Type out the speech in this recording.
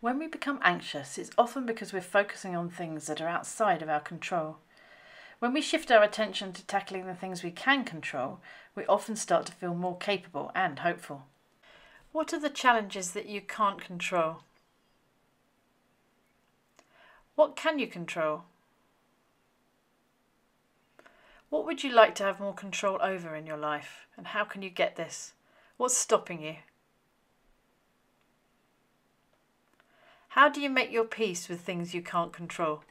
When we become anxious, it's often because we're focusing on things that are outside of our control. When we shift our attention to tackling the things we can control, we often start to feel more capable and hopeful. What are the challenges that you can't control? What can you control? What would you like to have more control over in your life, and how can you get this? What's stopping you? How do you make your peace with things you can't control?